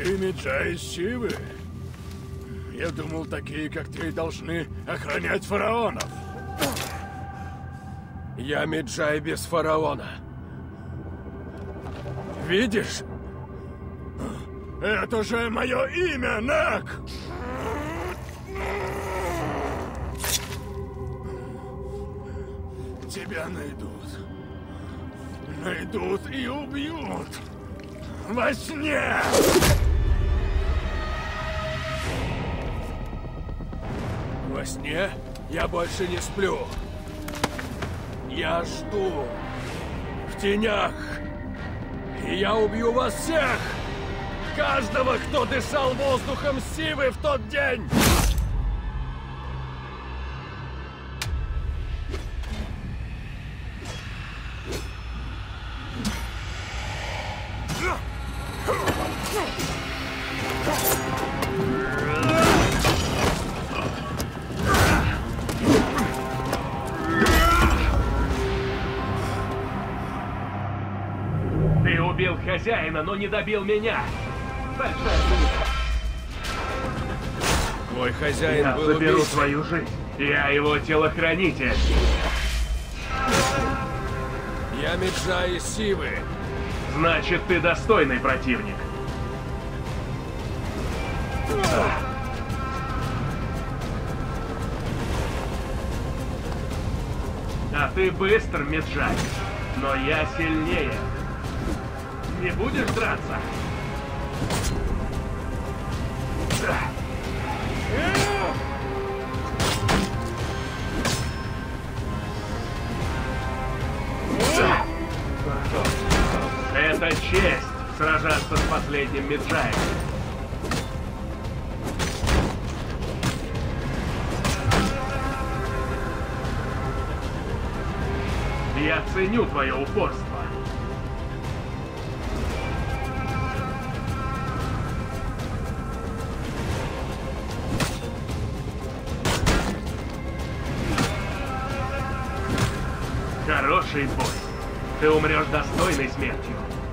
Ты Меджай Сивы? Я думал, такие, как ты, должны охранять фараонов. Я Меджай без фараона. Видишь? Это же мое имя, Нак! Тебя найдут. Найдут и убьют. Во сне! Во сне я больше не сплю. Я жду. В тенях. И я убью вас всех! Каждого, кто дышал воздухом Сивы в тот день! Ты убил хозяина, но не добил меня. Большая ошибка. Твой хозяин Я был заберу убийцей. твою жизнь. Я его телохранитель. Я Меджай из Сивы. Значит, ты достойный противник. А ты быстр, Меджай. Но я сильнее. Не будешь драться? Это честь сражаться с последним Меджаем. Я ценю твое упорство. Хороший бой. Ты умрешь достойной смертью.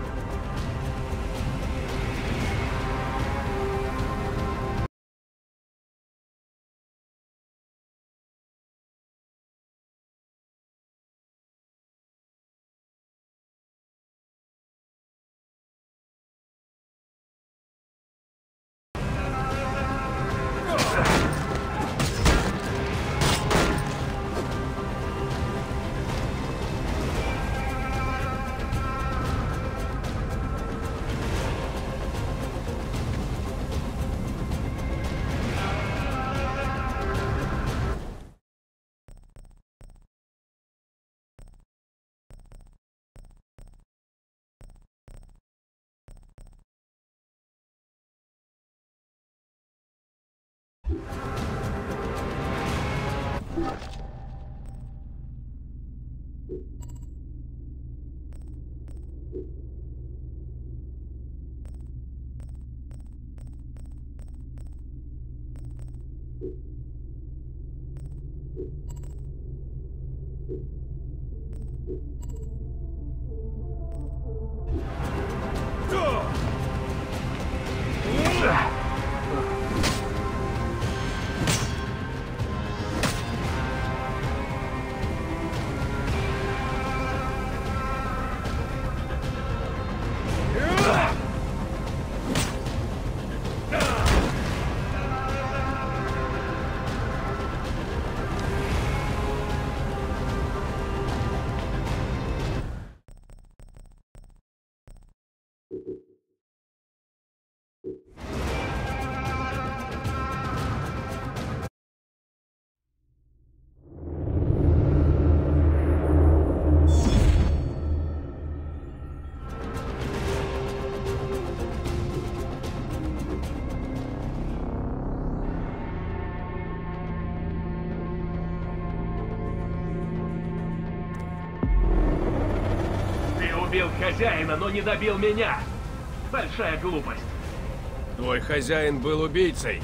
Убил хозяина, но не добил меня. Большая глупость. Твой хозяин был убийцей.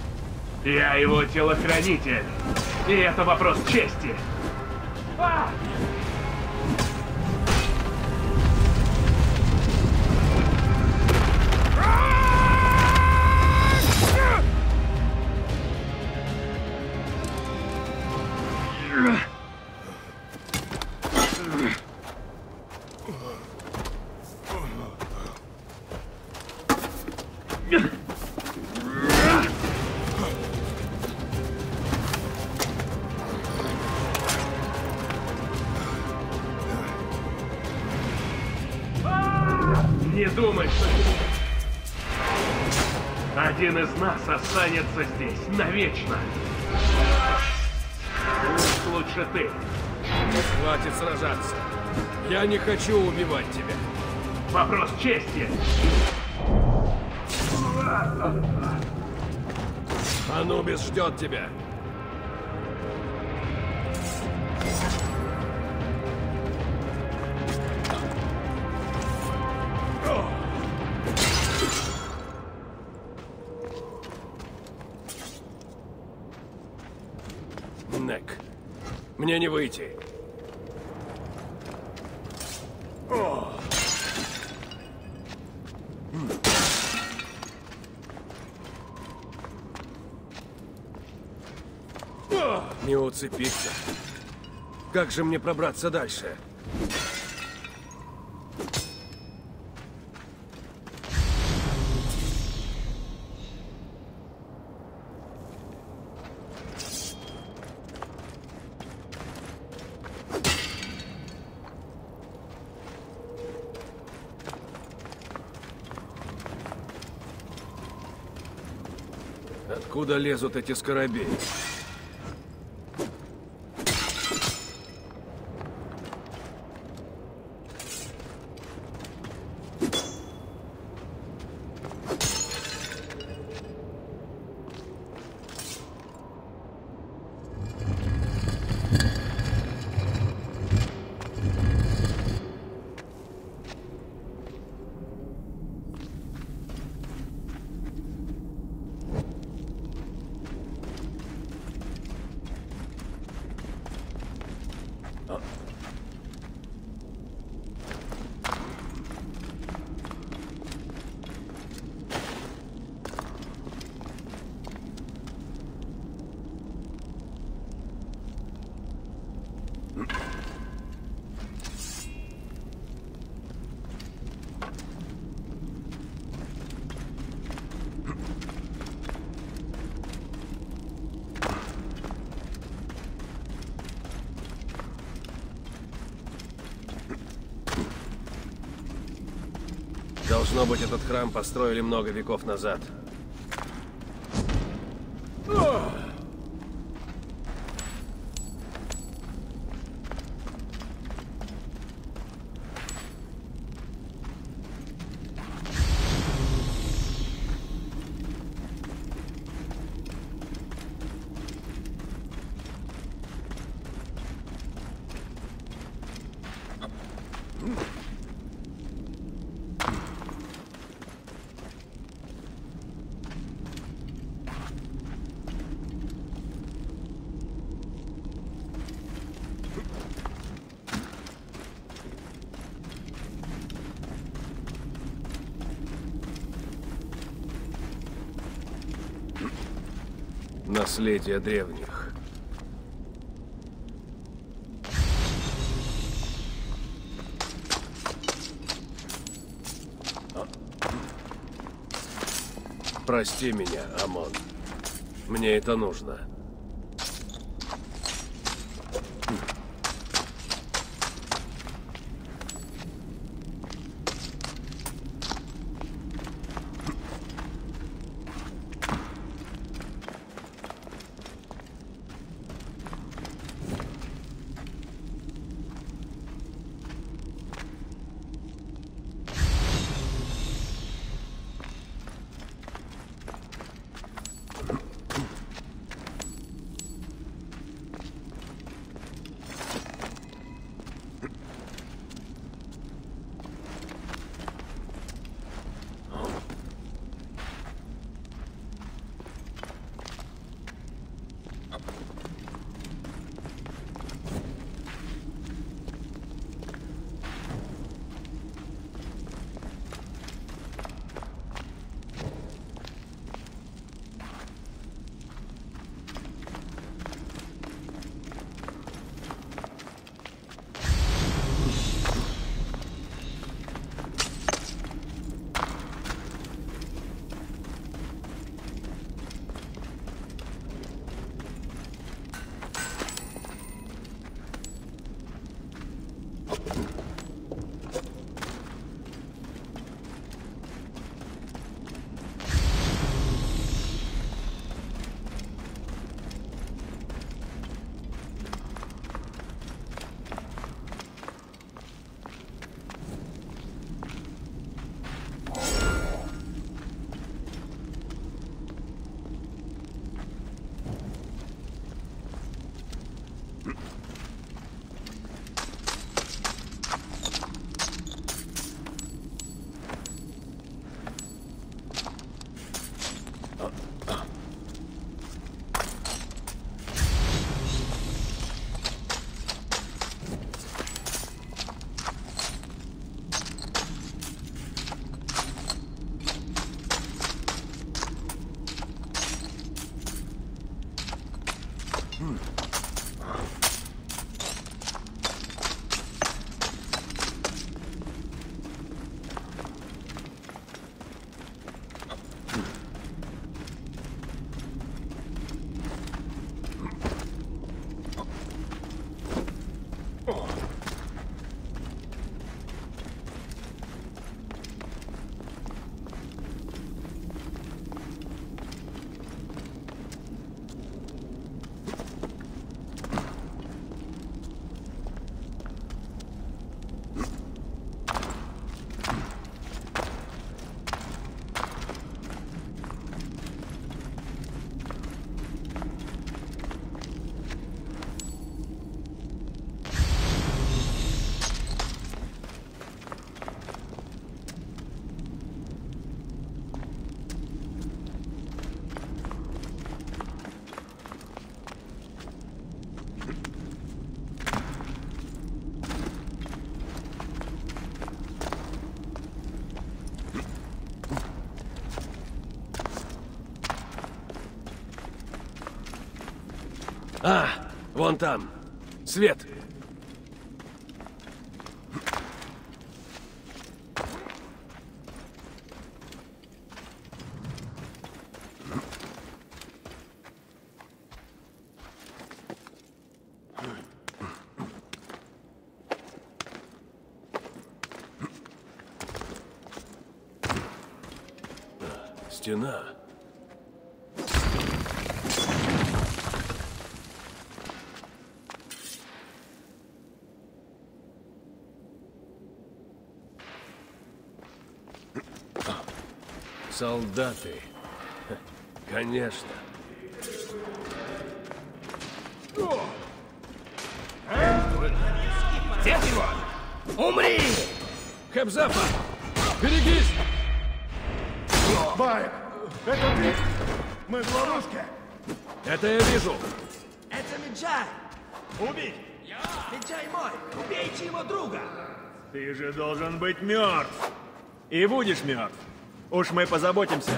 Я его телохранитель. И это вопрос чести. А! Не думай, что... Один из нас останется здесь навечно. Лучше ты. Хватит сражаться. Я не хочу убивать тебя. Вопрос чести. Анубис ждет тебя. Нек, мне не выйти. Не уцепиться. Как же мне пробраться дальше? Откуда лезут эти скоробеи? Должно быть, этот храм построили много веков назад. Наследие древних. Прости меня, Амон. Мне это нужно. Вон там. Свет. Стена. Солдаты. Конечно. Где его? Умри! Хабзафа! Берегись! Байк, это ты? Мы в ловушке. Это я вижу. Это Меджай! Убить! Меджай мой! Убейте его друга! Ты же должен быть мертв. И будешь мертв. Уж мы позаботимся.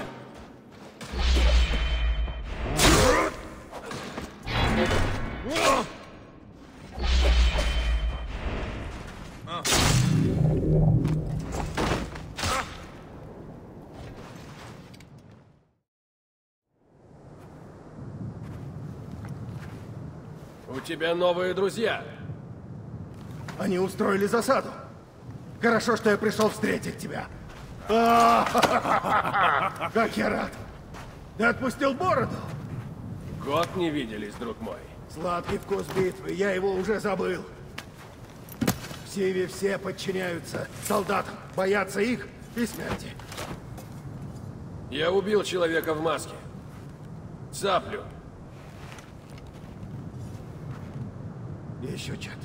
У тебя новые друзья. Они устроили засаду. Хорошо, что я пришел встретить тебя. Как я рад. Ты отпустил бороду? Год не виделись, друг мой. Сладкий вкус битвы, я его уже забыл. В Сиве все подчиняются солдатам, боятся их и смерти. Я убил человека в маске. Цаплю. Еще 4.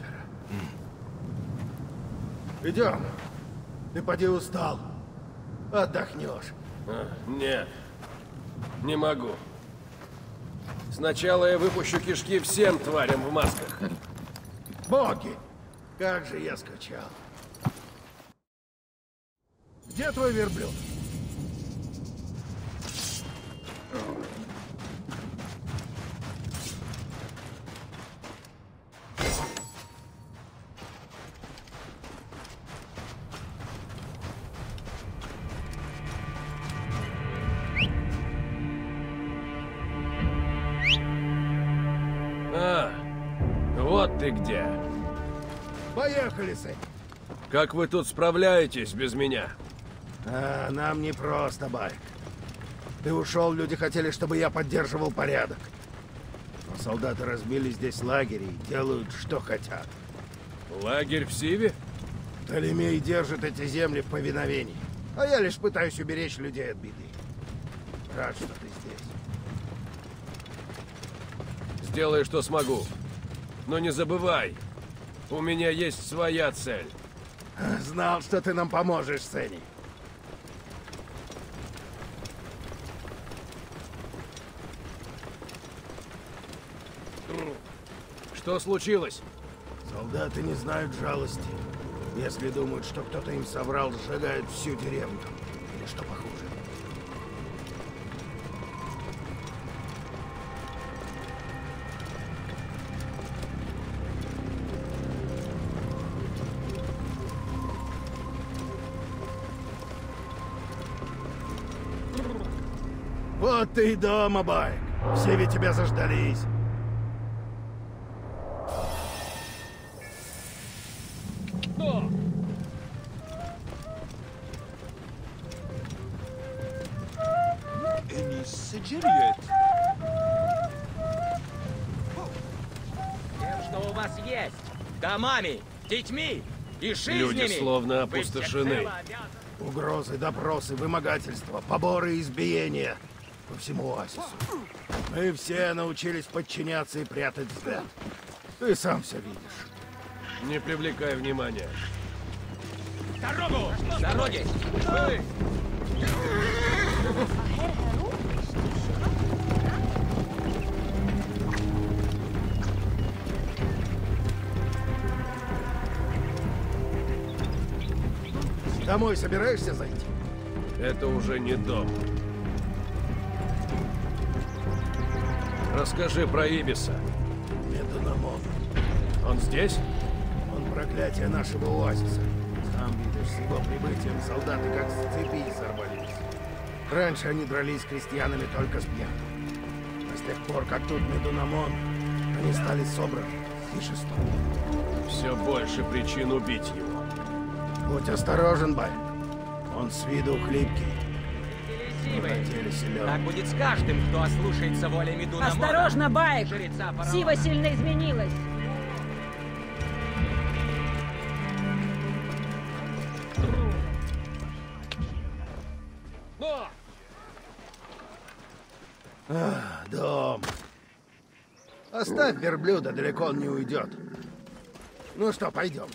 Идем. Ты поди устал. Отдохнешь. Нет. Не могу. Сначала я выпущу кишки всем тварям в масках. Боги! Как же я скучал. Где твой верблюд? Вот ты где. Поехали, Сэн. Как вы тут справляетесь без меня? Нам не просто, Байк. Ты ушел, люди хотели, чтобы я поддерживал порядок. Но солдаты разбили здесь лагерь и делают, что хотят. Лагерь в Сиве? Толемей держит эти земли в повиновении. А я лишь пытаюсь уберечь людей от беды. Рад, что ты здесь. Сделай, что смогу. Но не забывай, у меня есть своя цель. Знал, что ты нам поможешь, Сенни. Что случилось? Солдаты не знают жалости. Если думают, что кто-то им соврал, сжигают всю деревню. Или что похуже. Вот ты и дома, Байк. Все ведь тебя заждались. Тем, что у вас есть. Домами, детьми и жизнями. Люди словно Вы опустошены. всецело обязаны. Угрозы, допросы, вымогательства, поборы и избиения по всему оазису. Мы все научились подчиняться и прятать взгляд. Ты сам все видишь. Не привлекай внимания. Дорогу! С дороги! Эй! Домой собираешься зайти? Это уже не дом. Расскажи про Ибиса. Меданамон. Он здесь? Он проклятие нашего оазиса. Сам видишь, с его прибытием солдаты как с цепи сорвались. Раньше они дрались с крестьянами только с пьяну. А с тех пор, как тут Медунамон, они стали собраны и жестоки. Все больше причин убить его. Будь осторожен, Байк. Он с виду хлипкий. Но на деле силен. Так будет с каждым, кто ослушается воли Медунамона. Осторожно, Байк! Жреца фараона. Сива сильно изменилась. Дом. Оставь верблюда, далеко он не уйдет. Ну что, пойдем.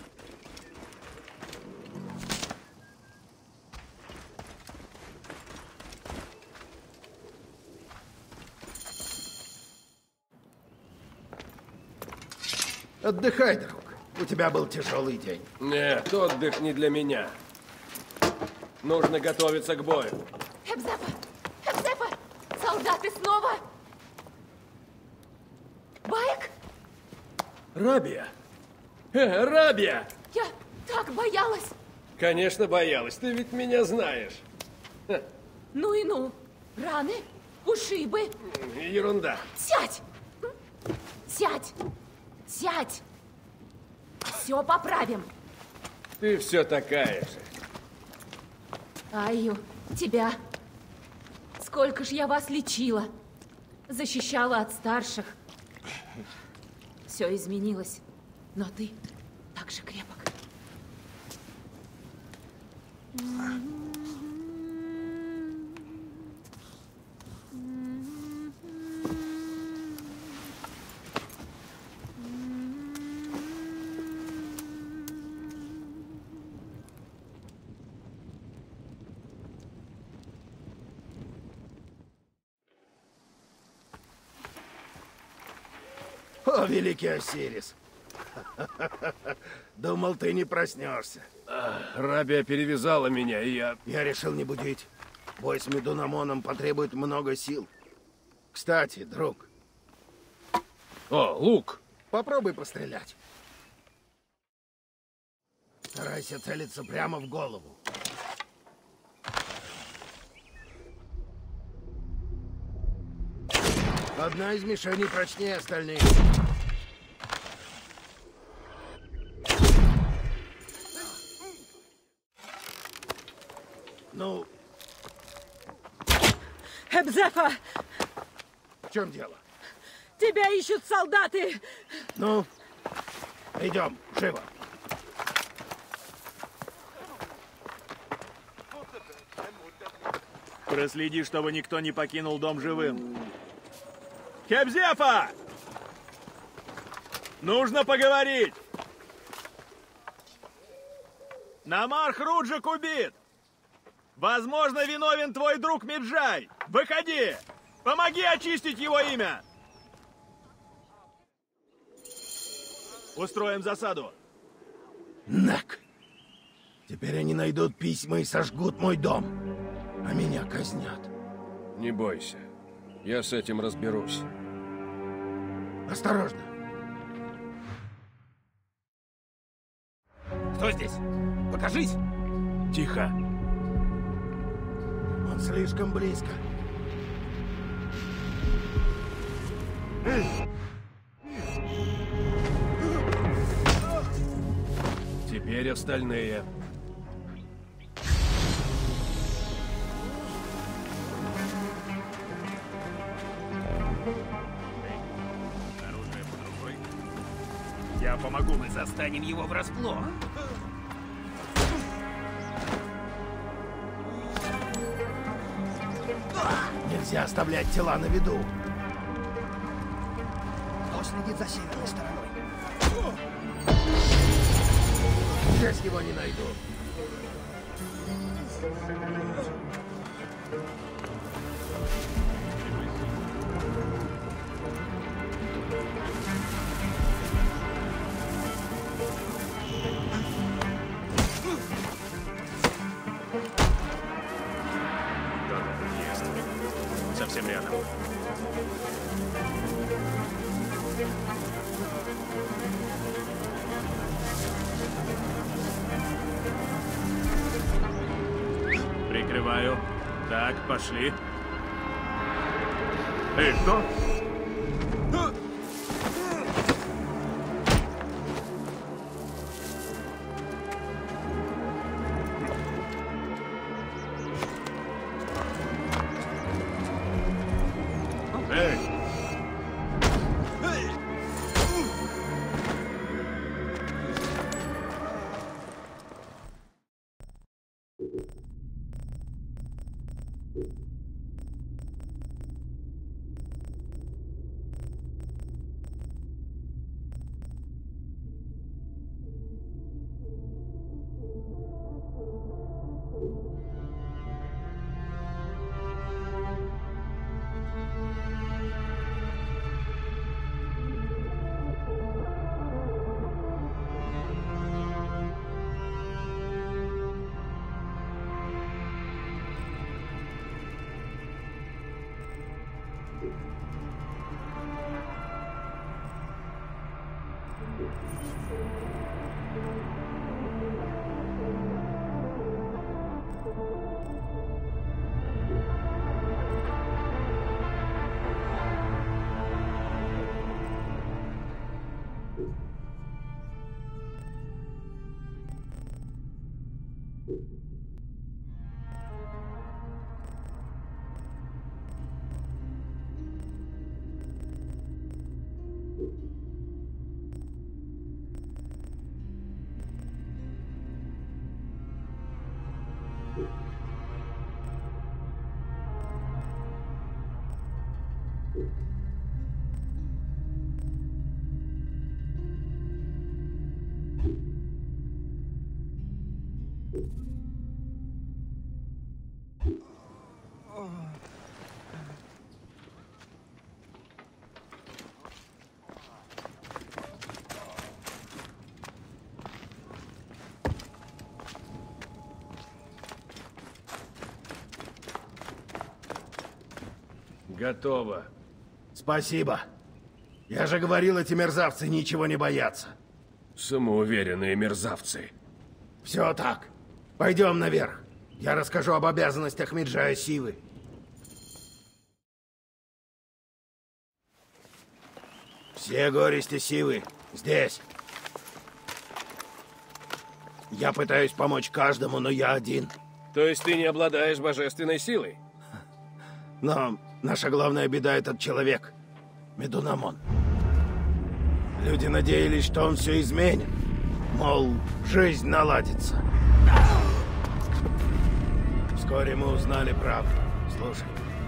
Отдыхай, друг. У тебя был тяжелый день. Нет, отдых не для меня. Нужно готовиться к бою. Хебзепа! Хебзепа! Солдаты снова! Байк? Рабия! Рабия! Я так боялась! Конечно, боялась. Ты ведь меня знаешь. Ну и ну! Раны? Ушибы? Ерунда. Сядь! Сядь! Сядь! Все поправим! Ты все такая же. Айю, тебя. Сколько ж я вас лечила. Защищала от старших. Все изменилось. Но ты так же крепок. О, великий Осирис. Думал, ты не проснешься. Рабия перевязала меня, и я... Я решил не будить. Бой с Медунамоном потребует много сил. Кстати, друг, О, лук! попробуй пострелять. Старайся целиться прямо в голову. Одна из мишеней прочнее остальных. Ну, Хебзепа! в чем дело? Тебя ищут солдаты! Ну, идем, живо. Проследи, чтобы никто не покинул дом живым. Хебзепа! Нужно поговорить! Намар Хруджик убит! Возможно, виновен твой друг Меджай! Выходи! Помоги очистить его имя! Устроим засаду. Нак! Теперь они найдут письма и сожгут мой дом. А меня казнят. Не бойся. Я с этим разберусь. Осторожно. Кто здесь? Покажись! Тихо. Он слишком близко. Теперь остальные. Я помогу. Мы застанем его врасплох. Нельзя оставлять тела на виду. Кто следит за северной стороной? Здесь его не найду. Совсем рядом. Понимаю. Так, пошли. Эй, кто? Эй! Готово. Спасибо. Я же говорил, эти мерзавцы ничего не боятся. Самоуверенные мерзавцы. Все так. Пойдем наверх. Я расскажу об обязанностях Меджая Сивы. Все горести Сивы здесь. Я пытаюсь помочь каждому, но я один. То есть ты не обладаешь божественной силой? Но наша главная беда — этот человек. Медунамон. Люди надеялись, что он все изменит. Мол, жизнь наладится. Вскоре мы узнали правду. Слушай.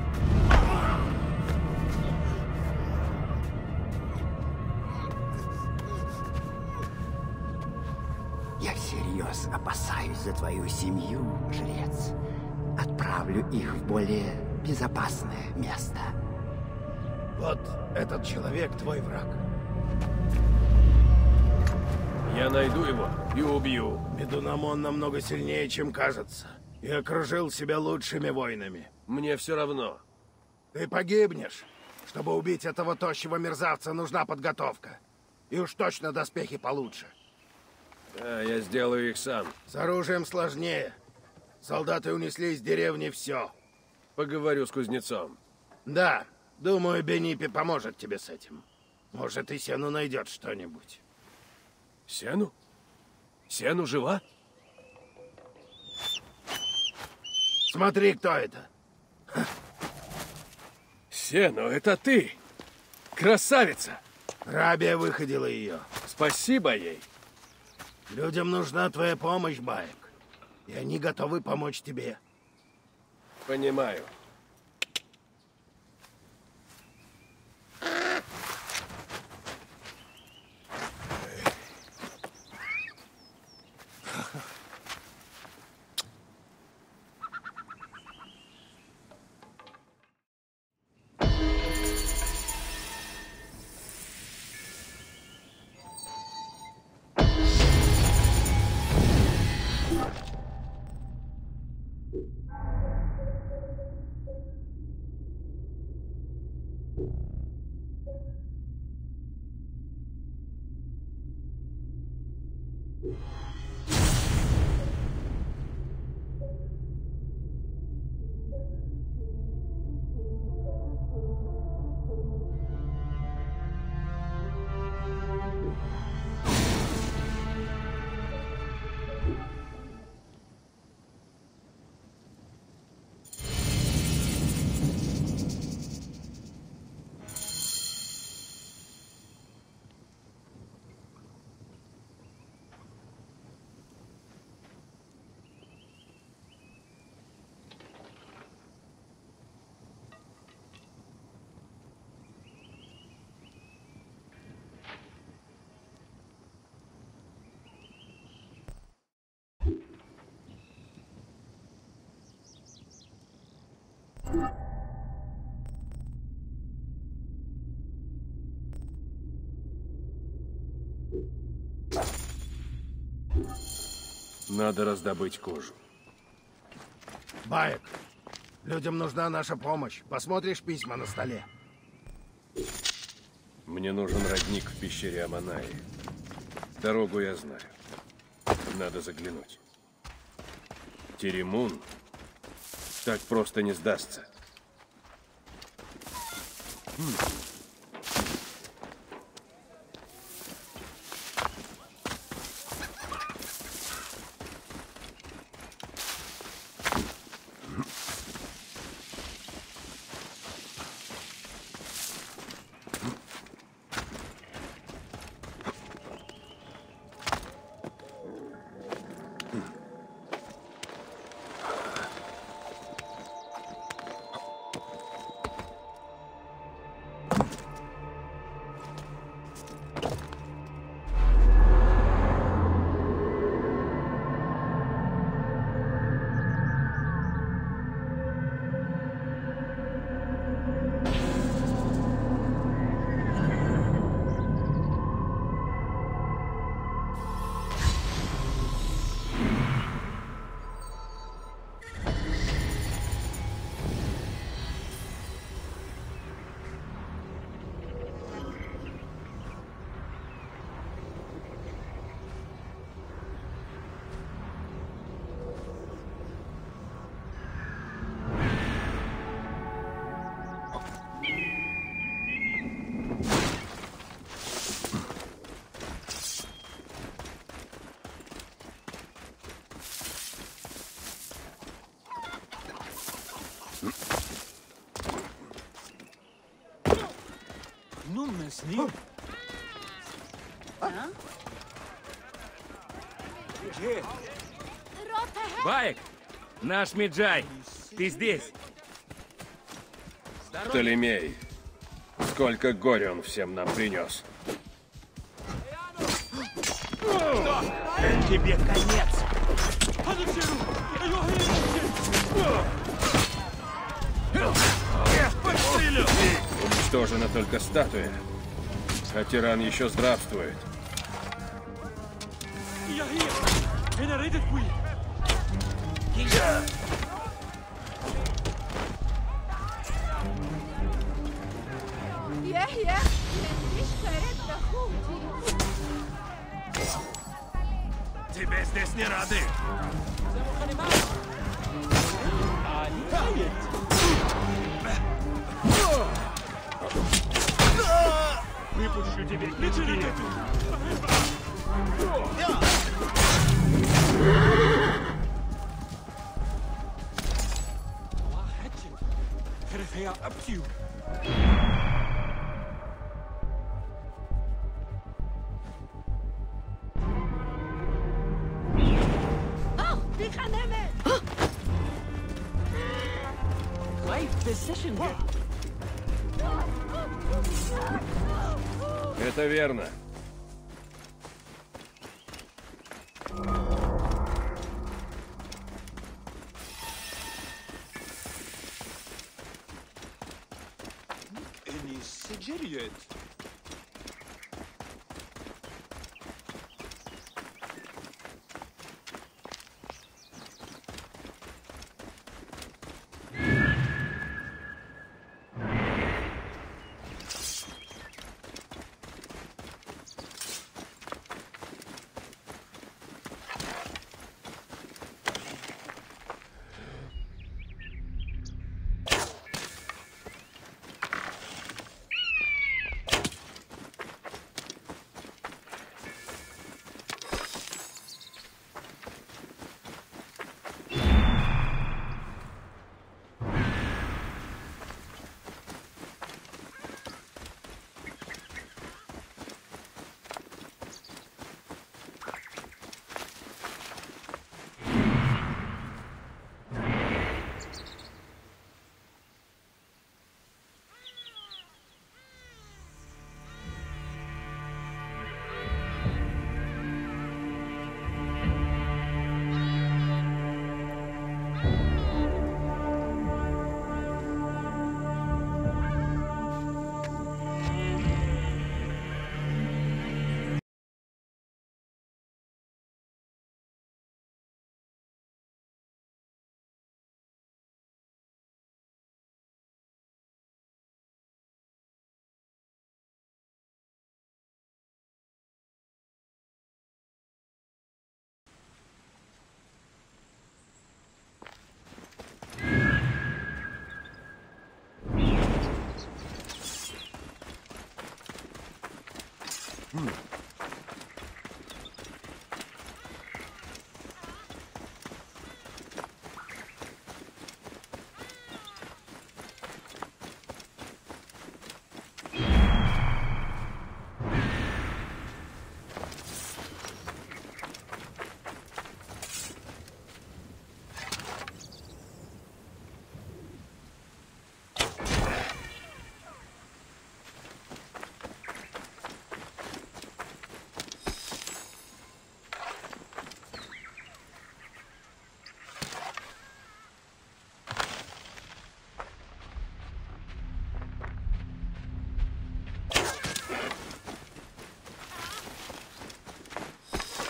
Я всерьез опасаюсь за твою семью, жрец. Отправлю их в более безопасное место. Вот этот человек твой враг. Я найду его и убью. Медунамон намного сильнее, чем кажется. И окружил себя лучшими воинами. Мне все равно. Ты погибнешь. Чтобы убить этого тощего мерзавца, нужна подготовка. И уж точно доспехи получше. Да, я сделаю их сам. С оружием сложнее. Солдаты унесли из деревни все. Поговорю с кузнецом. Да, думаю, Бенипи поможет тебе с этим. Может, и Сену найдет что-нибудь. Сену? Сену жива? Смотри, кто это. Сену, это ты! Красавица! Рабия выходила ее. Спасибо ей. Людям нужна твоя помощь, Баек. И они готовы помочь тебе. Понимаю. Надо раздобыть кожу. Баек, людям нужна наша помощь. Посмотришь письма на столе? Мне нужен родник в пещере Аманаи. Дорогу я знаю. Надо заглянуть. Теремун так просто не сдастся. Баек! Наш Меджай! Ты здесь? Птолемей, сколько горя он всем нам принес. Тебе конец! Уничтожена только статуя, а тиран еще здравствует. Тебе здесь не рады. Выпущу тебе клинки. Это верно.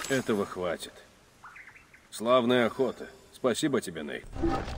Этого хватит. Славная охота. Спасибо тебе, Нейт.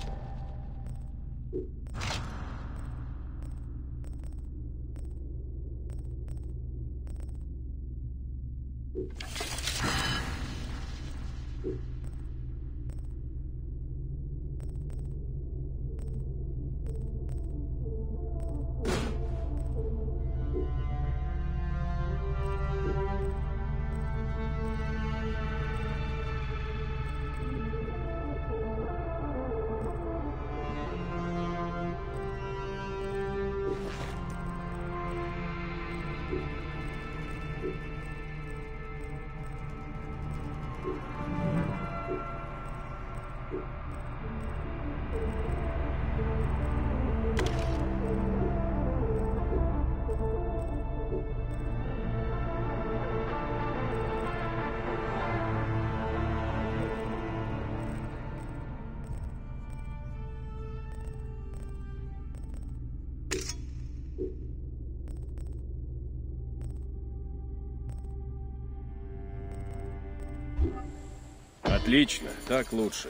Отлично, так лучше.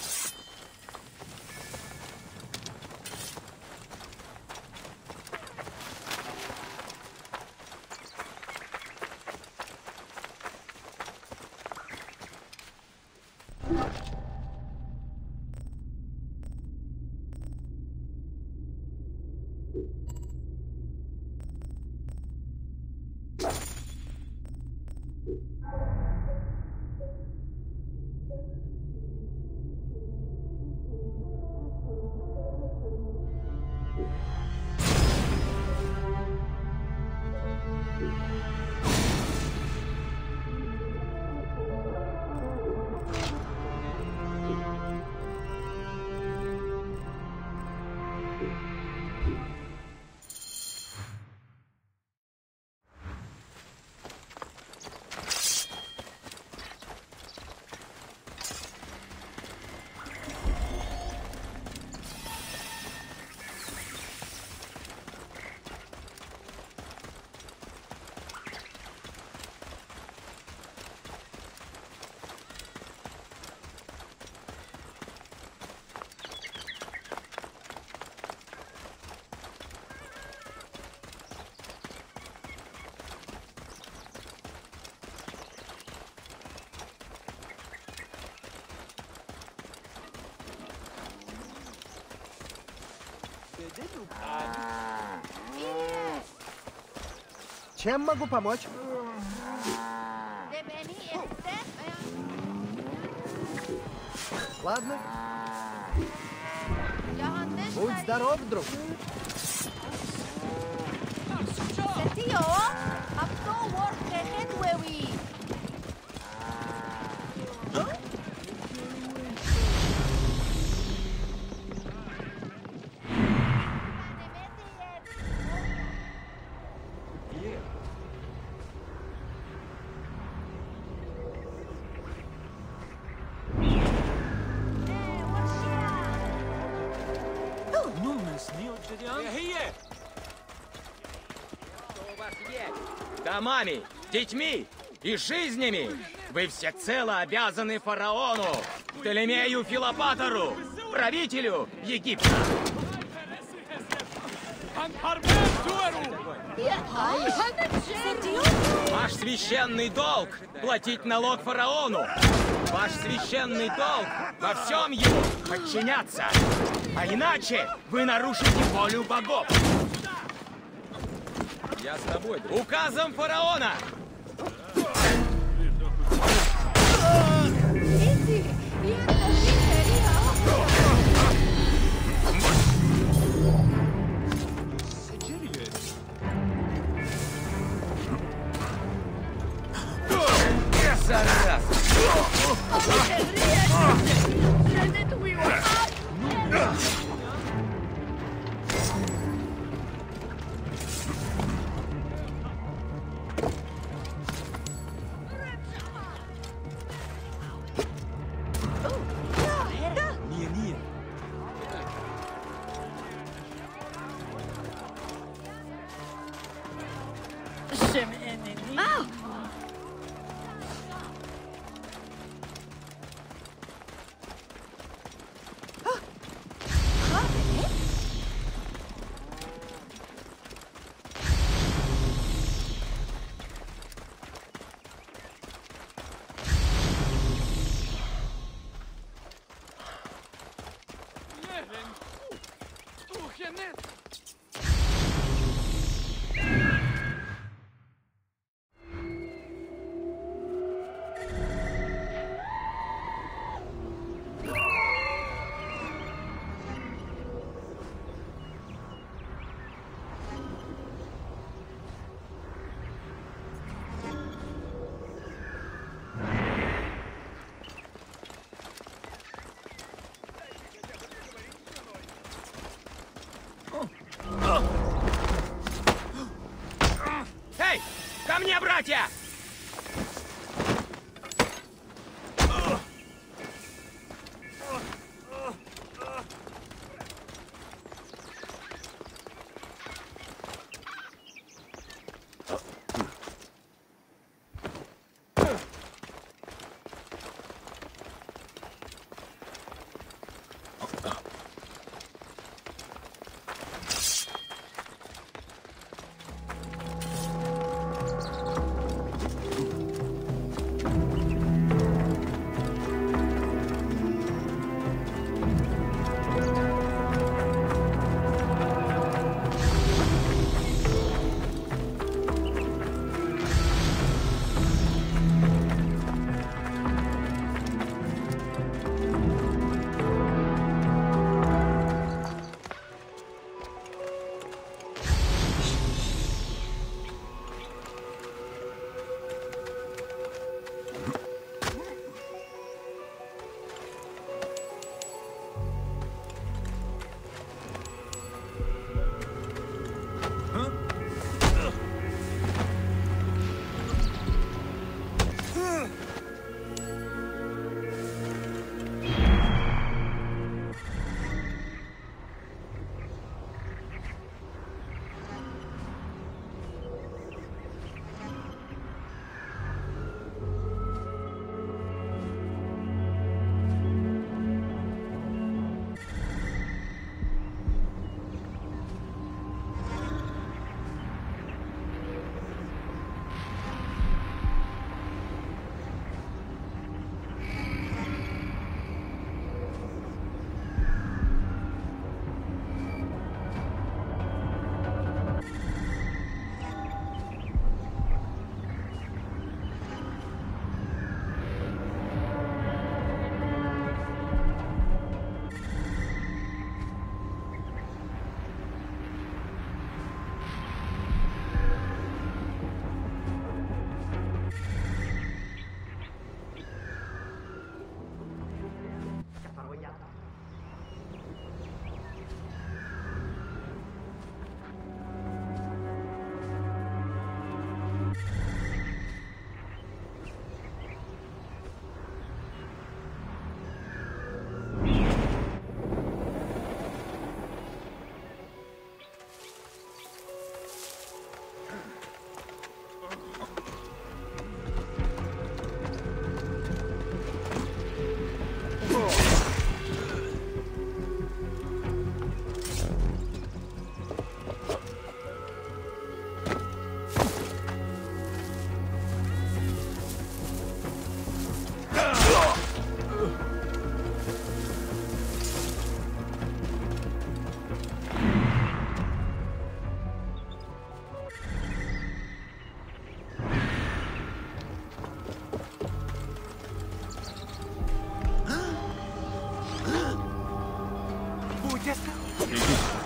Чем могу помочь? Ладно. Будь здоров, друг. Домами, детьми и жизнями вы всецело обязаны фараону, Птолемею Филопатору, правителю Египта. Ваш священный долг – платить налог фараону. Ваш священный долг – во всем ему подчиняться. А иначе вы нарушите волю богов. Я с тобой, друг. Указом фараона! Зараза!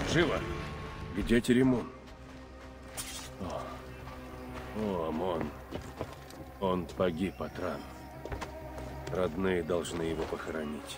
Живо! Где Теремун? О, Амон. Он погиб от ран. Родные должны его похоронить.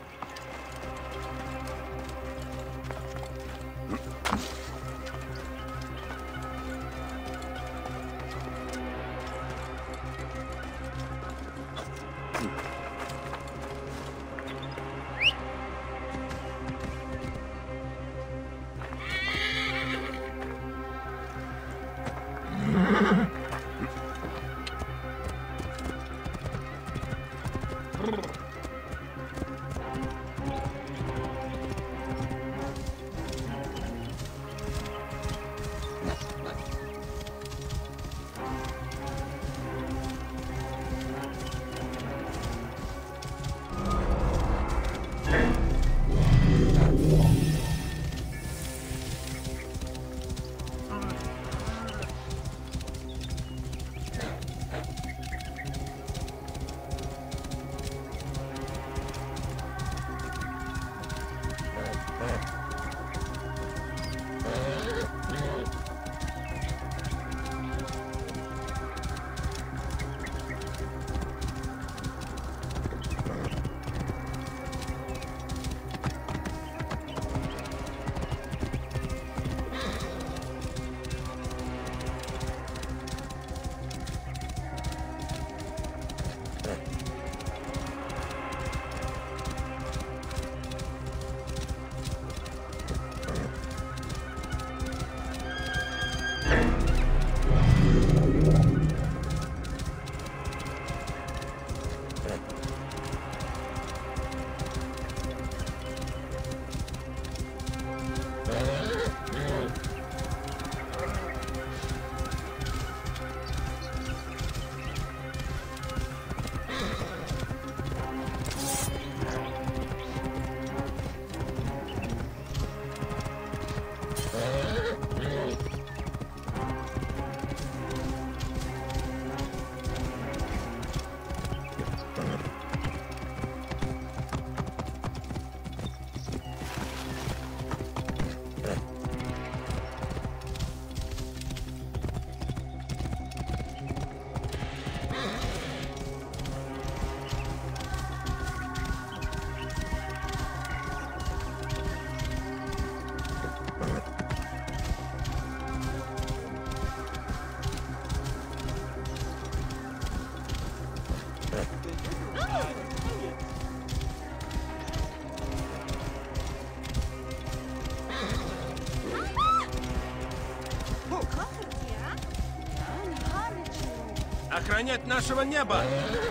Охранять нашего неба!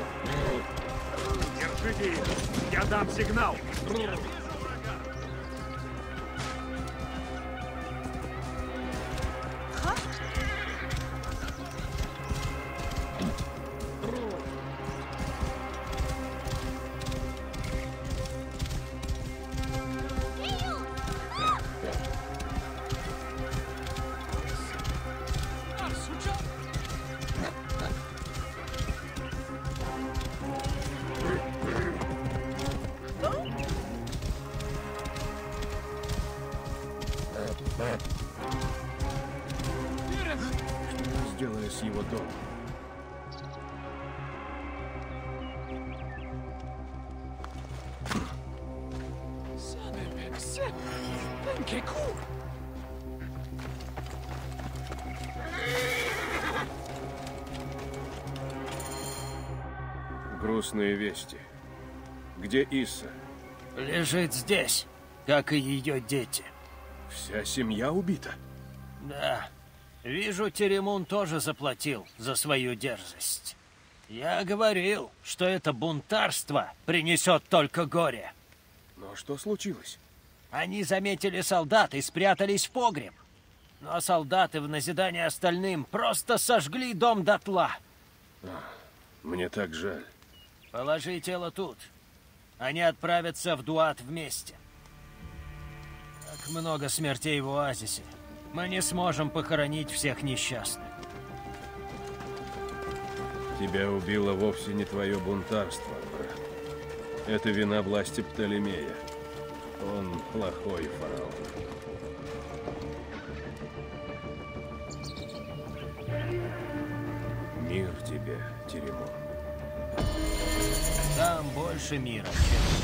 Держите их! Я дам сигнал! Сделаю с его домом. Грустные вести. Где Исса? Лежит здесь, как и ее дети. Вся семья убита? Да. Вижу, Теремун тоже заплатил за свою дерзость. Я говорил, что это бунтарство принесет только горе. Но что случилось? Они заметили солдат и спрятались в погреб. Но солдаты в назидание остальным просто сожгли дом дотла. Мне так жаль. Положи тело тут. Они отправятся в Дуат вместе. Так много смертей в оазисе. Мы не сможем похоронить всех несчастных. Тебя убило вовсе не твое бунтарство, брат. Это вина власти Птолемея. Он плохой фараон. Мир тебе, Теремон. Там больше мира, чем...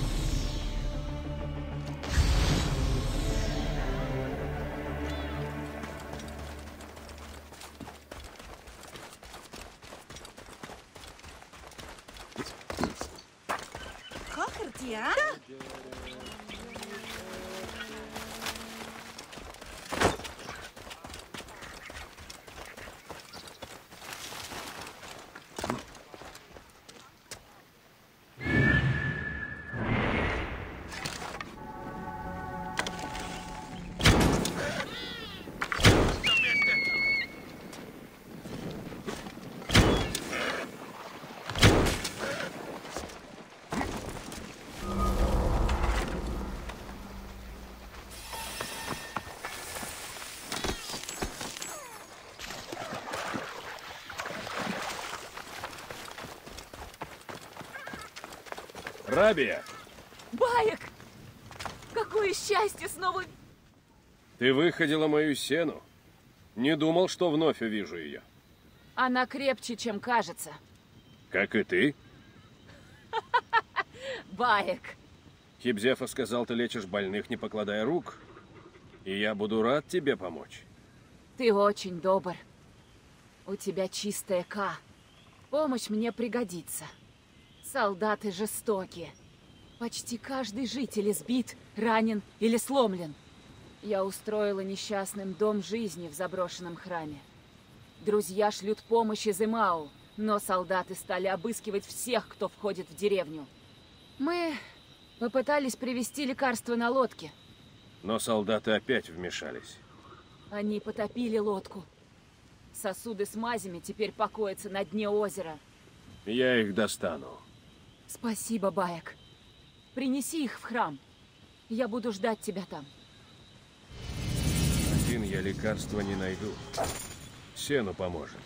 Рабия! Баек! Какое счастье снова... Ты выходила мою сену. Не думал, что вновь увижу ее. Она крепче, чем кажется. Как и ты. Баек! Хибзефа сказал, ты лечишь больных, не покладая рук. И я буду рад тебе помочь. Ты очень добр. У тебя чистая К. Помощь мне пригодится. Солдаты жестокие. Почти каждый житель избит, ранен или сломлен. Я устроила несчастным дом жизни в заброшенном храме. Друзья шлют помощь из Имау, но солдаты стали обыскивать всех, кто входит в деревню. Мы попытались привезти лекарства на лодке. Но солдаты опять вмешались. Они потопили лодку. Сосуды с мазями теперь покоятся на дне озера. Я их достану. Спасибо, Баек. Принеси их в храм. Я буду ждать тебя там. Один я лекарства не найду. Сену поможет.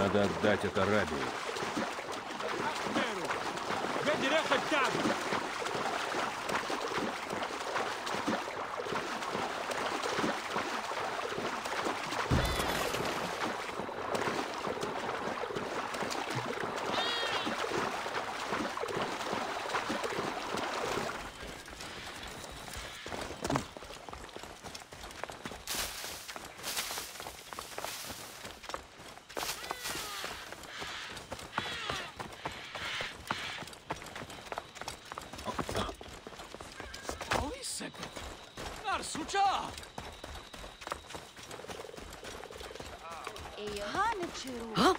Надо отдать это Рабии. А?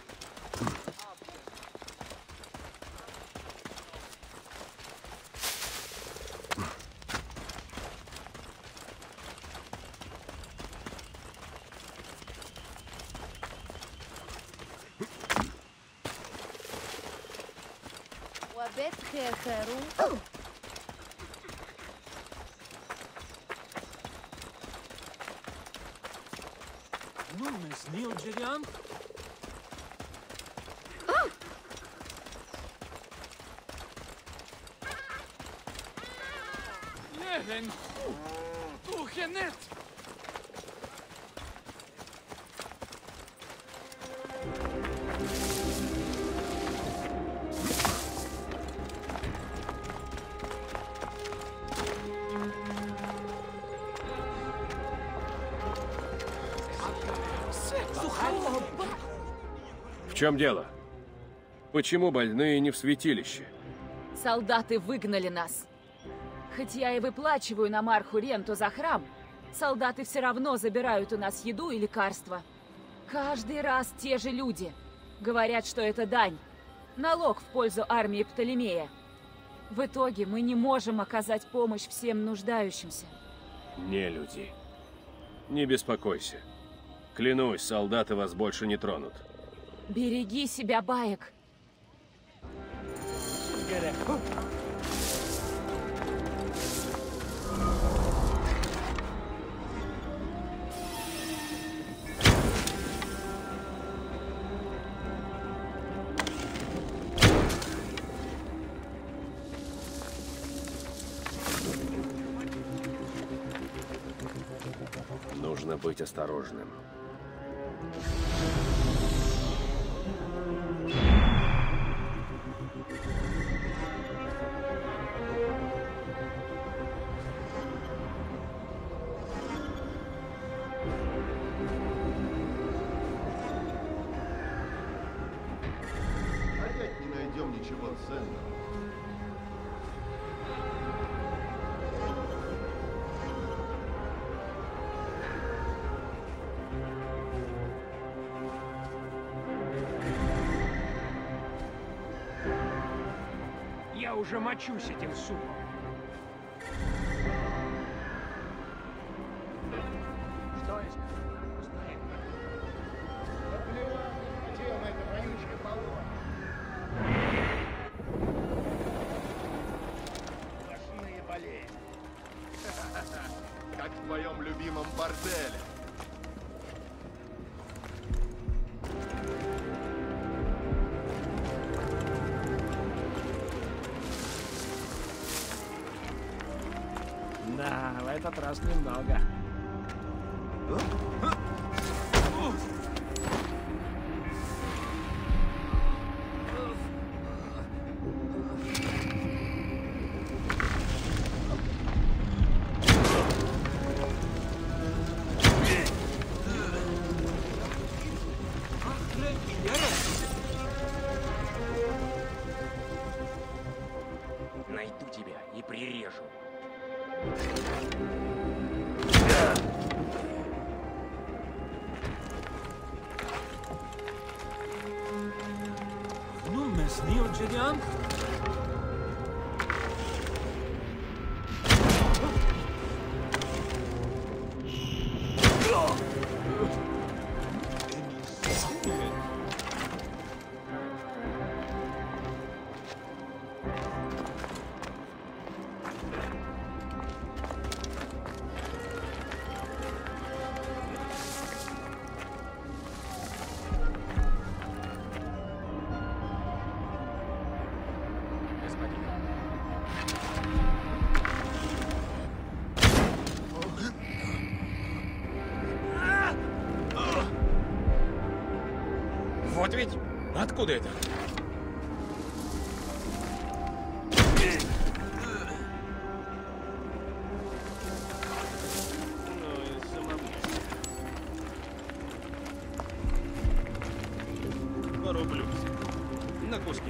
В чем дело? Почему больные не в святилище? Солдаты выгнали нас. Хоть я и выплачиваю на Марху ренту за храм, солдаты все равно забирают у нас еду и лекарства. Каждый раз те же люди. Говорят, что это дань. Налог в пользу армии Птолемея. В итоге мы не можем оказать помощь всем нуждающимся. Не люди. Не беспокойся. Клянусь, солдаты вас больше не тронут. Береги себя, Баек. Нужно быть осторожным. Опять не найдем ничего ценного. Я уже мочусь этим супом. Что есть? Сплошные болезни. Как в твоем любимом борделе. Да, в этот раз немного. Найду тебя и прирежу. Ну, mesni Ocedian. Вот ведь. Откуда это? Порублюсь. На куски.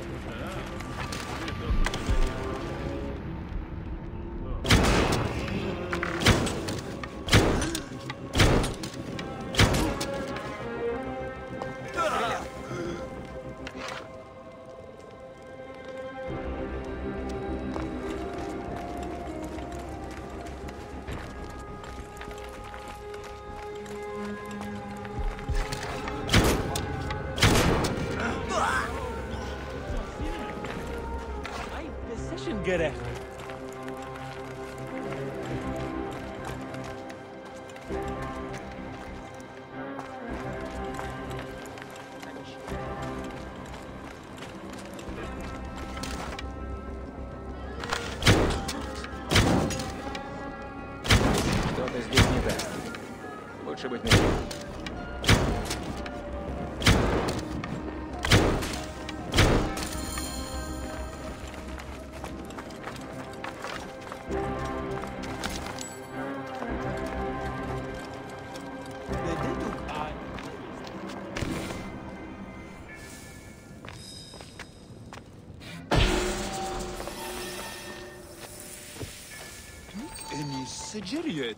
gerecht. Что-то здесь не так. Лучше быть начеку. Саджерьет.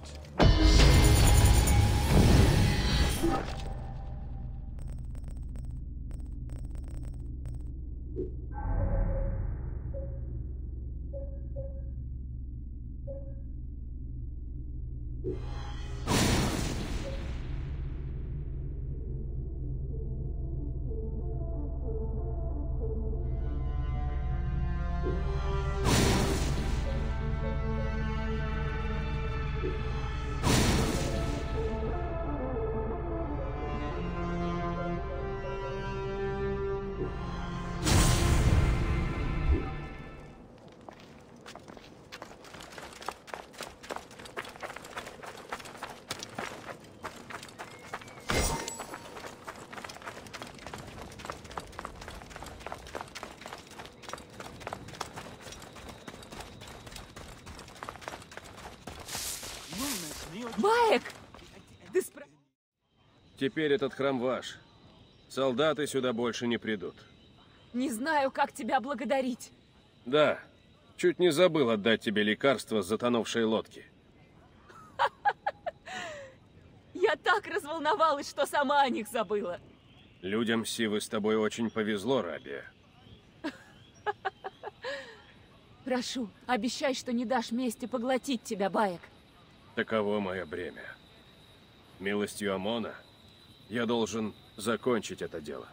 Баек! Ты Теперь этот храм ваш. Солдаты сюда больше не придут. Не знаю, как тебя благодарить. Да, чуть не забыл отдать тебе лекарство с затонувшей лодки. Я так разволновалась, что сама о них забыла. Людям Сивы с тобой очень повезло, Рабия. Прошу, обещай, что не дашь мести поглотить тебя, Баек. Таково мое бремя. Милостью Амона я должен закончить это дело.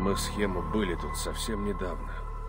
Мы с Хемо были тут совсем недавно.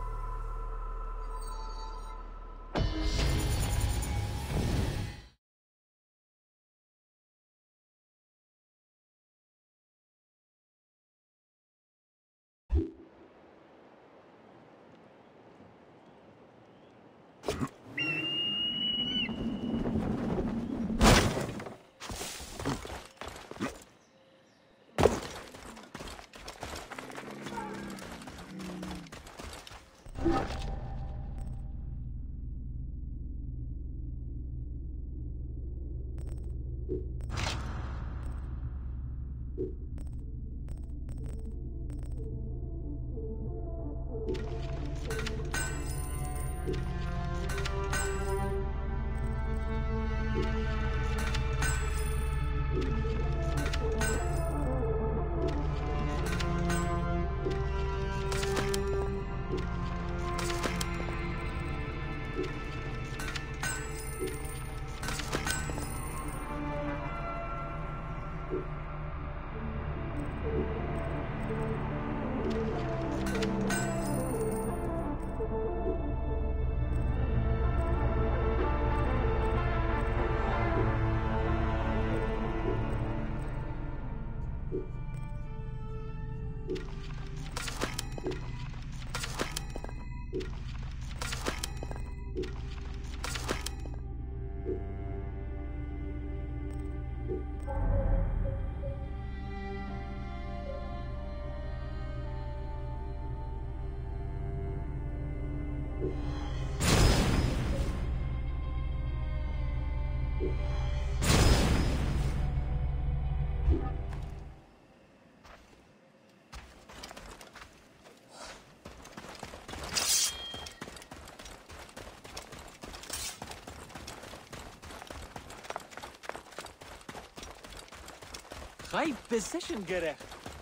High position gerecht.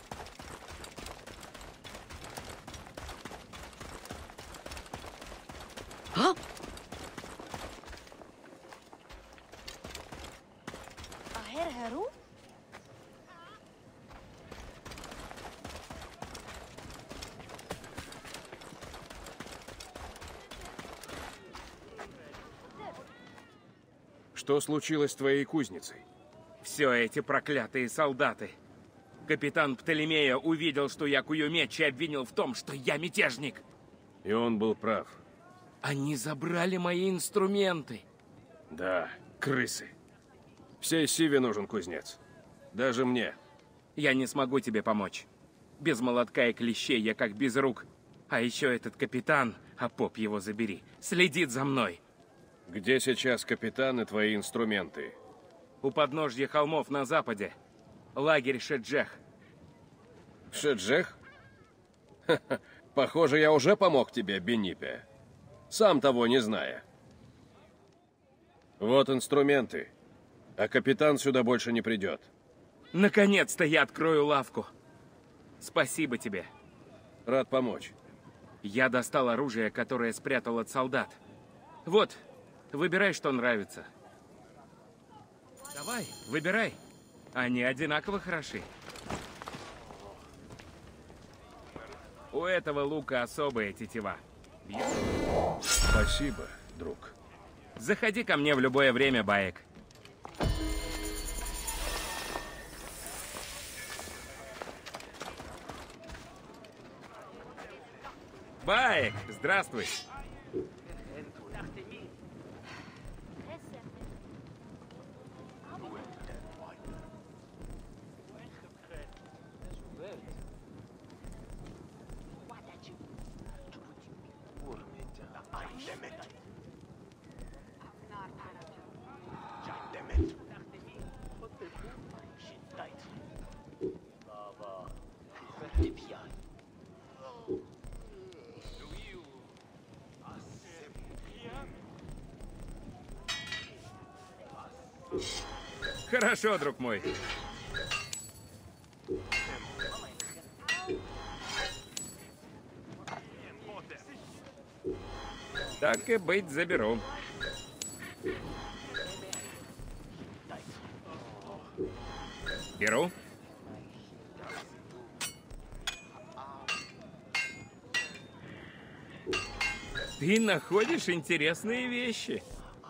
Huh? Herru? Что случилось с твоей кузницей? Все эти проклятые солдаты. Капитан Птолемея увидел, что я кую меч, и обвинил в том, что я мятежник. И он был прав. Они забрали мои инструменты. Да, крысы. Всей Сиве нужен кузнец. Даже мне. Я не смогу тебе помочь. Без молотка и клещей я как без рук. А еще этот капитан, а поп его забери, следит за мной. Где сейчас капитан и твои инструменты? У подножья холмов на западе. Лагерь Шеджех. Шеджех? Ха-ха. Похоже, я уже помог тебе, Бенипе. Сам того не зная. Вот инструменты. А капитан сюда больше не придет. Наконец-то я открою лавку. Спасибо тебе. Рад помочь. Я достал оружие, которое спрятал от солдат. Вот, выбирай, что нравится. Давай, выбирай. Они одинаково хороши. У этого лука особая тетива. Спасибо, друг. Заходи ко мне в любое время, Баек. Баек, здравствуй. Хорошо, друг мой. Так и быть, заберу. Беру. Ты находишь интересные вещи.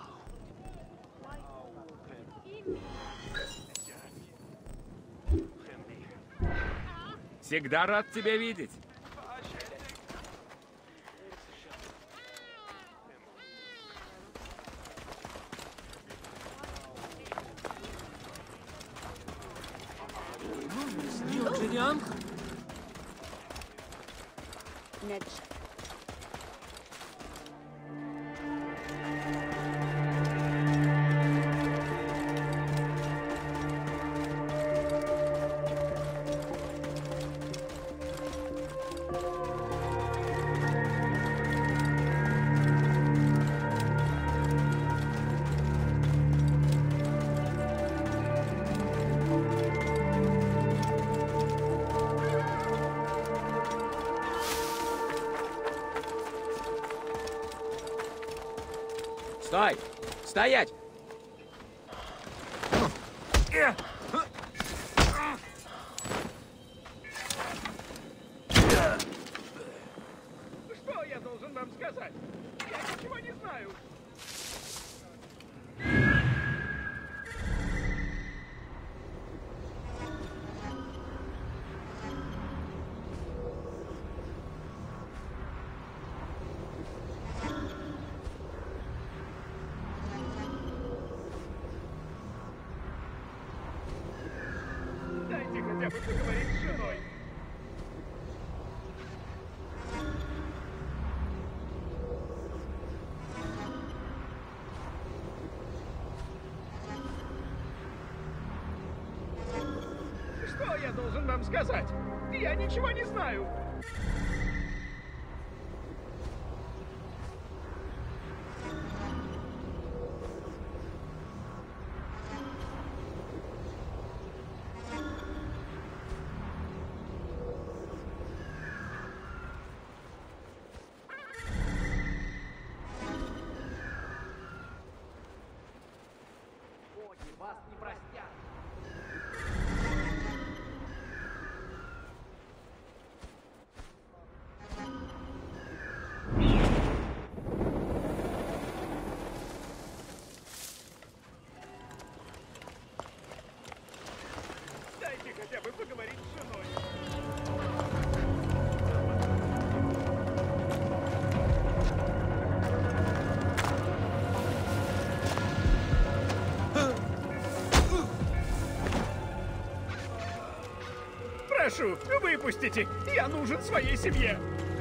Всегда рад тебя видеть. Стой! Стоять! Что я должен вам сказать? Я ничего не знаю. Дайте хотя бы поговорить с женой. Что я должен вам сказать? Я ничего не знаю. Вас не простят. Дайте хотя бы поговорить с женой. Прошу, выпустите! Я нужен своей семье!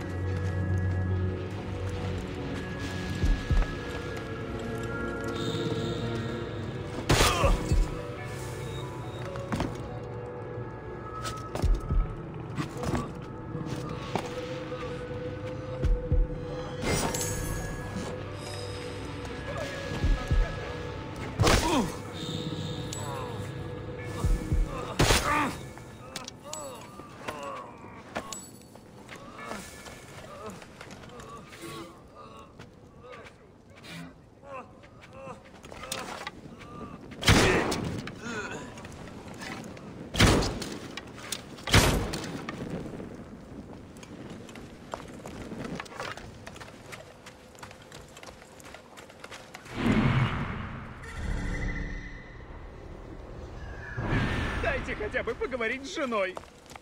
Дайте хотя бы поговорить с женой.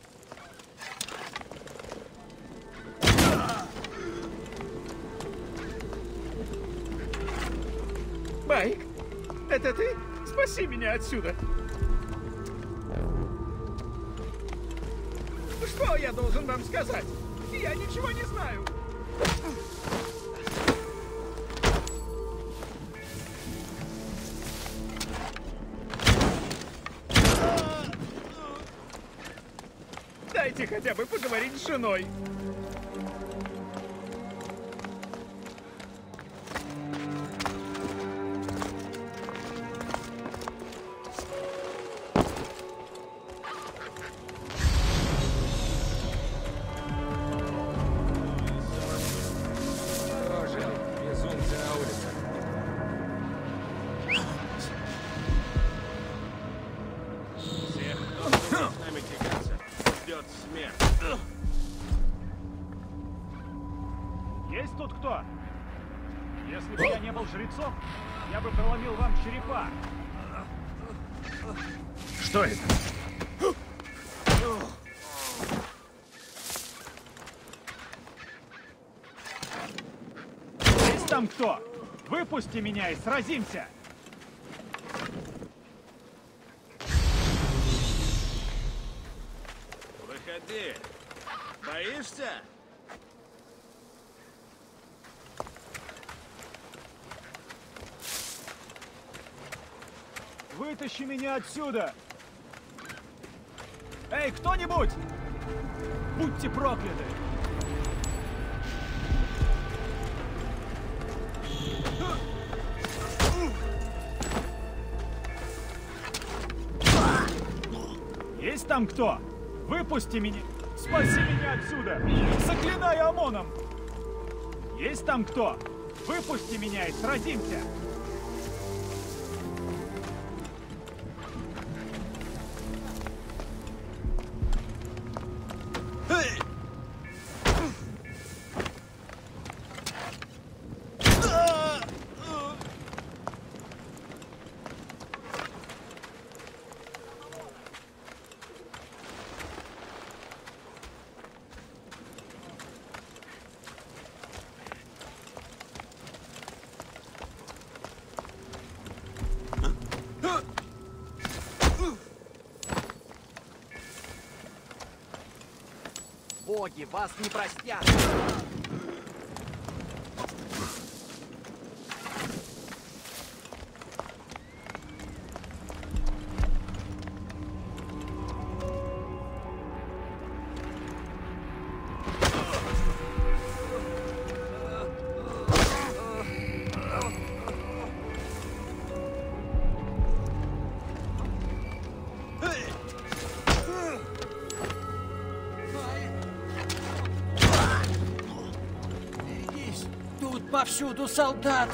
Байк, это ты? Спаси меня отсюда. Что я должен вам сказать? Я ничего не знаю. Дайте хотя бы поговорить с женой. Тоже безумцы на улице. Всех, кто будет с нами тягаться, ждет смерть. Есть тут кто? Если бы я не был жрецом, я бы проломил вам черепа. Что это? Есть там кто? Выпусти меня и сразимся! Выходи. Боишься? Вытащи меня отсюда! Эй, кто-нибудь! Будьте прокляты! Есть там кто? Выпусти меня! Спаси меня отсюда! Заклинаю ОМОНом! Есть там кто? Выпусти меня и сразимся! Боги вас не простят! Повсюду солдаты!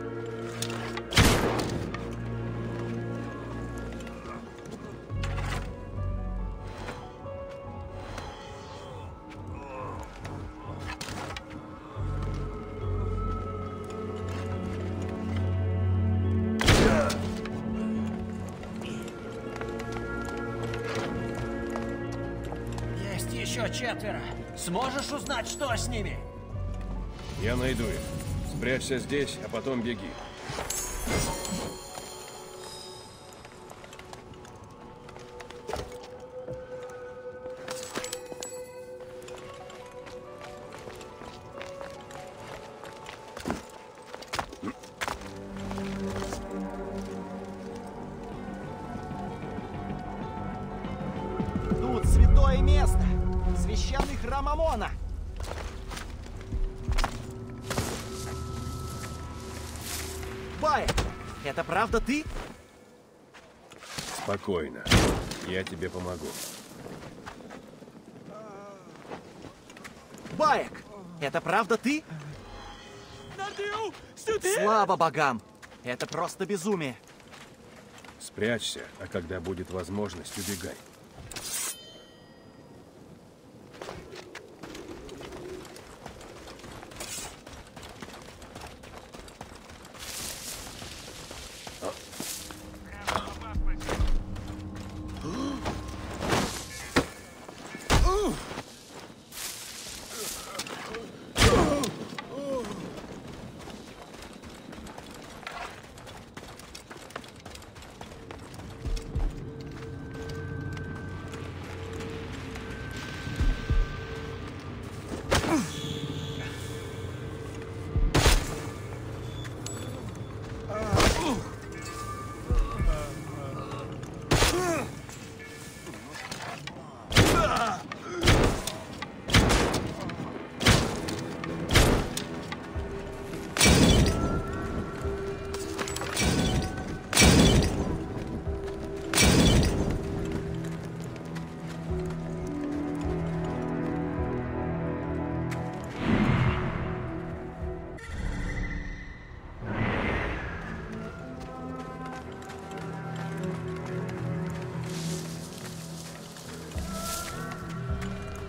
Есть еще 4. Сможешь узнать, что с ними? Я найду их. Спрячься здесь, а потом беги. Тут святое место! Священный храм ОМОНа! Баек, это правда ты? Спокойно. Я тебе помогу. Баек, это правда ты? Слава богам! Это просто безумие. Спрячься, а когда будет возможность, убегай.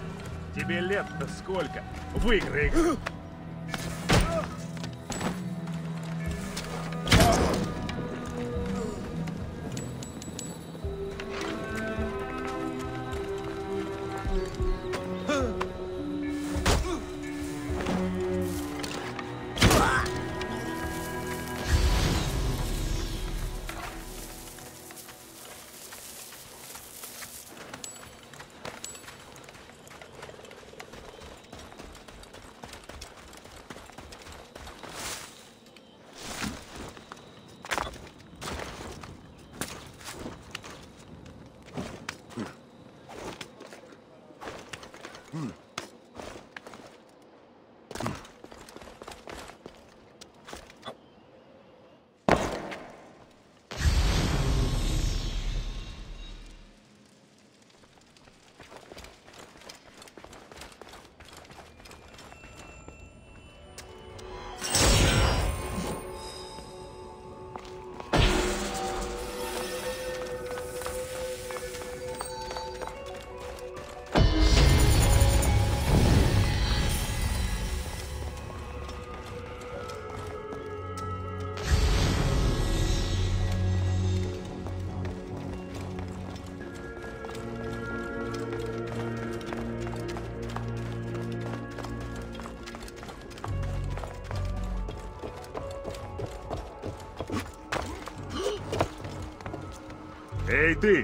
Тебе лет-то сколько? Выиграй. Эй, ты!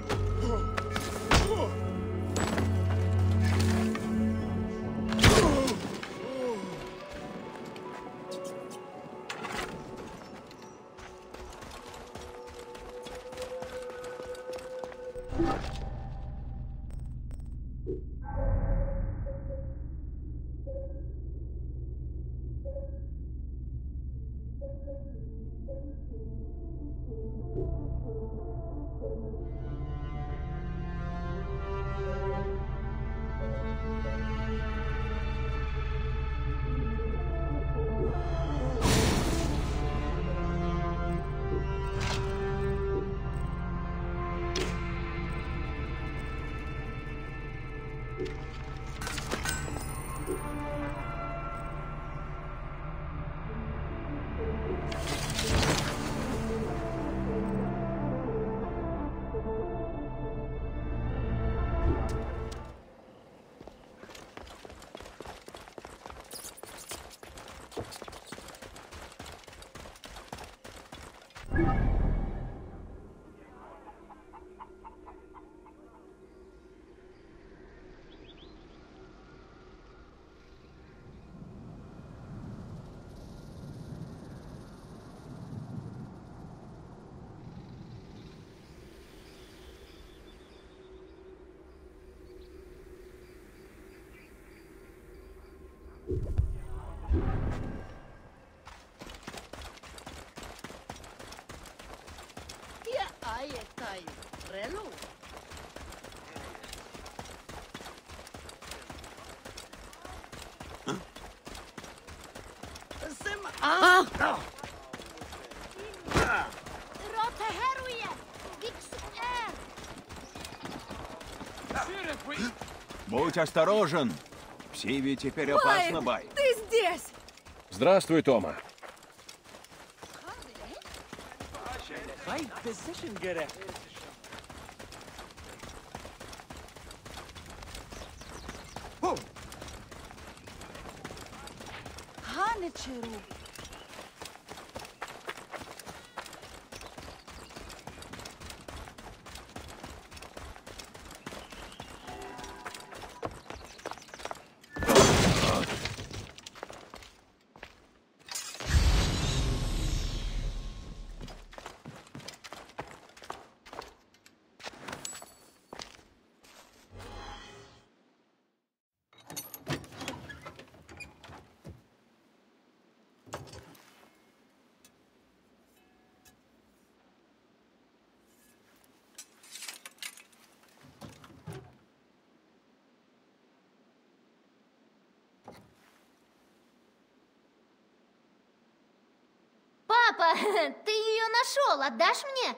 Будь осторожен. В Сиве теперь опасно, Бай. Ты здесь! Здравствуй, Тома. High position gerecht. Hanechuru. Папа, ты ее нашел, отдашь мне?